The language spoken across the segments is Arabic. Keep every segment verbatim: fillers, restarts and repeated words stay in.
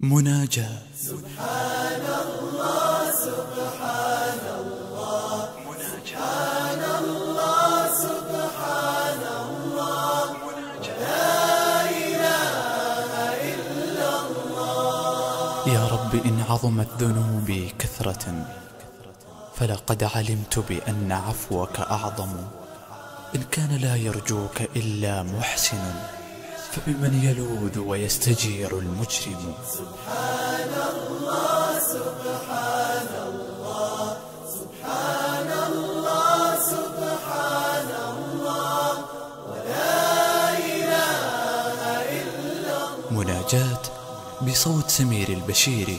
مناجاة. سبحان الله سبحان الله سبحان الله سبحان الله لا إله إلا الله. يا رب إن عظمت ذنوبي كثرة فلقد علمت بأن عفوك أعظم. إن كان لا يرجوك إلا محسن فبمن يلوذ ويستجير المجرم. سبحان الله سبحان الله سبحان الله سبحان الله ولا إله إلا الله. مناجاة بصوت سمير البشيري.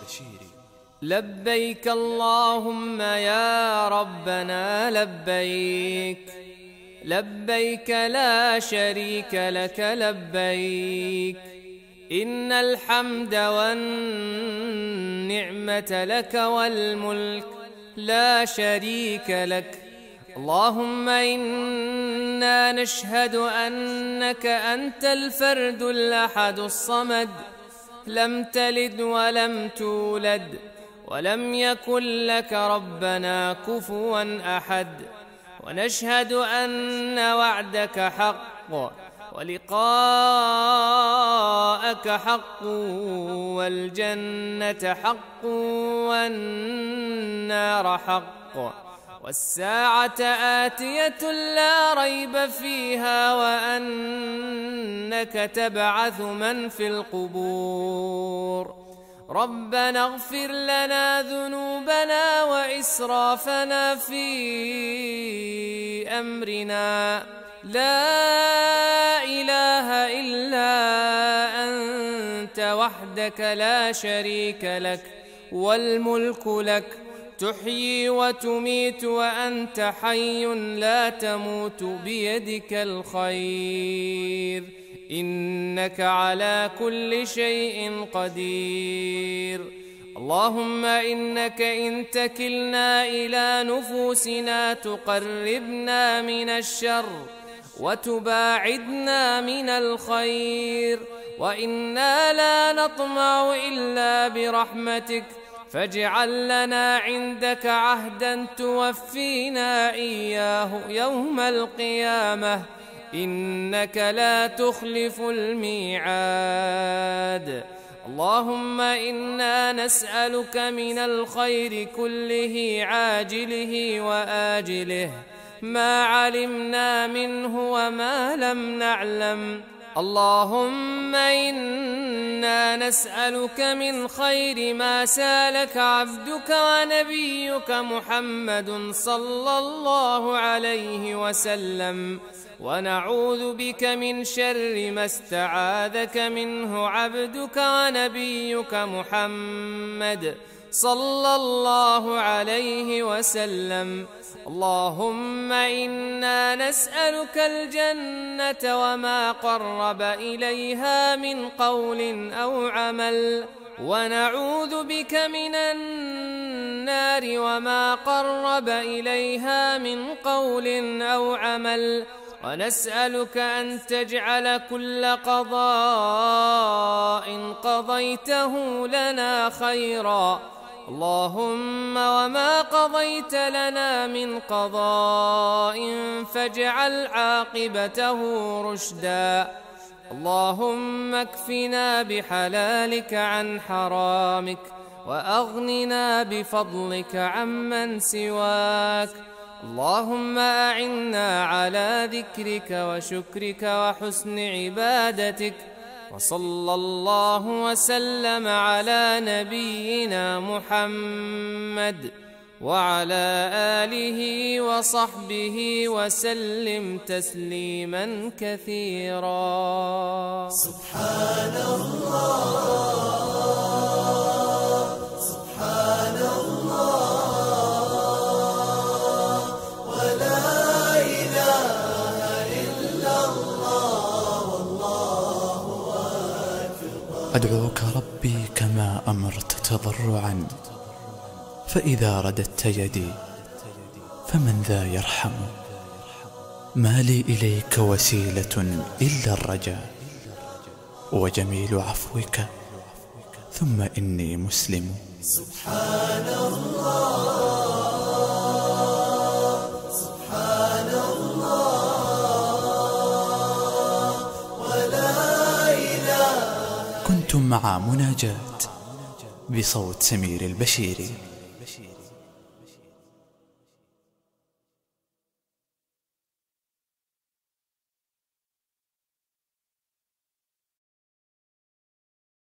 لبيك اللهم يا ربنا لبيك، لبيك لا شريك لك لبيك، إن الحمد والنعمة لك والملك لا شريك لك. اللهم إنا نشهد أنك أنت الفرد الأحد الصمد، لم تلد ولم تولد ولم يكن لك ربنا كفوا أحد. ونشهد أن وعدك حق ولقاءك حق والجنة حق والنار حق والساعة آتية لا ريب فيها وأنك تبعث من في القبور. ربنا اغفر لنا ذنوبنا وإسرافنا في أمرنا، لا إله إلا أنت وحدك لا شريك لك، والملك لك، تحيي وتميت وأنت حي لا تموت، بيدك الخير، إنك على كل شيء قدير. اللهم إنك إن تكلنا إلى نفوسنا تقربنا من الشر وتباعدنا من الخير، وإنا لا نطمع إلا برحمتك، فاجعل لنا عندك عهدا توفينا إياه يوم القيامة، إنك لا تخلف الميعاد. اللهم إنا نسألك من الخير كله عاجله وآجله ما علمنا منه وما لم نعلم. اللهم إنا نسألك من خير ما سالك عبدك ونبيك محمد صلى الله عليه وسلم، ونعوذ بك من شر ما استعاذك منه عبدك ونبيك محمد صلى الله عليه وسلم. اللهم إنا نسألك الجنة وما قرب إليها من قول أو عمل، ونعوذ بك من النار وما قرب إليها من قول أو عمل، ونسألك أن تجعل كل قضاء قضيته لنا خيرا. اللهم وما قضيت لنا من قضاء فاجعل عاقبته رشدا. اللهم اكفنا بحلالك عن حرامك، وأغننا بفضلك عمن سواك. اللهم أعنا على ذكرك وشكرك وحسن عبادتك، وصلى الله وسلم على نبينا محمد وعلى آله وصحبه وسلم تسليما كثيرا. سبحان الله سبحان الله ولا إله إلا الله والله أكبر. أدعوك ربي كما أمرت تضرعا، فإذا رددت يدي فمن ذا يرحم. ما لي إليك وسيلة إلا الرجاء، وجميل عفوك ثم إني مسلم. سبحان الله سبحان الله ولا إله. كنتم مع مناجاة بصوت سمير البشيري.